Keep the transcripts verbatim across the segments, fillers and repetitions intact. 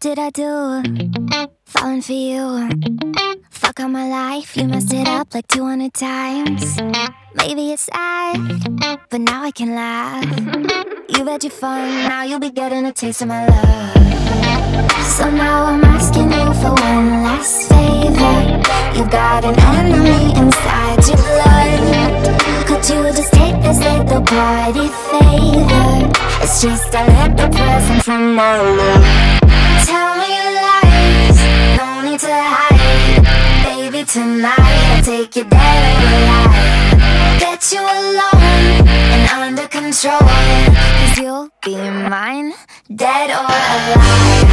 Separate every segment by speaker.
Speaker 1: did I do? Falling for you. Fuck all my life, you messed it up like two hundred times. Maybe it's sad, but now I can laugh. You've had your fun, now you'll be getting a taste of my love. So now I'm asking you for one last favor. You've got an enemy inside your blood. Could you just take this little party favor? It's just a little present from my love. Tell me your lies, no need to hide. Baby, tonight I'll take you dead or alive. Get you alone and under control, cause you'll be mine, dead or alive.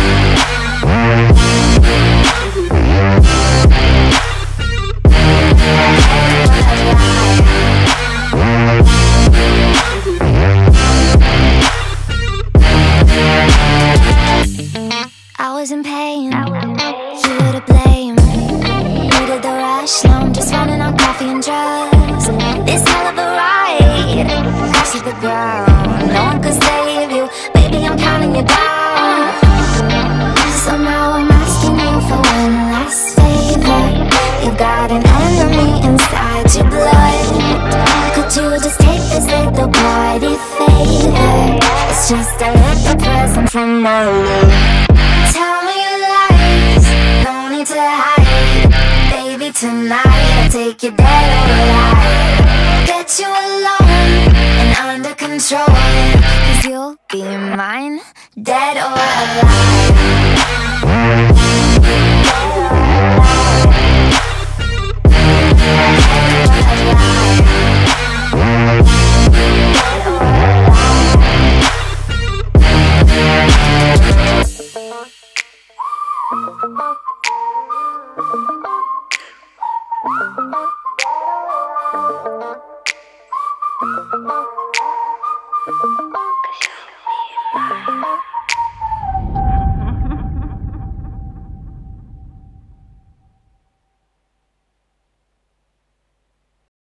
Speaker 1: I was in pain, you were to blame. Needed the rush, now I'm just running on coffee and drugs. This hell of a ride, crash to the ground. No one could save you, baby, I'm counting you down. So now I'm asking you for one last favor. You've got an enemy inside your blood. Could you just take this little party favor? It's just a little present from my love. Tell me your lies, no need to hide. Baby, tonight I'll take you dead or alive. Get you alone and under control, cause you'll be mine, dead or alive. Cause you'll be mine.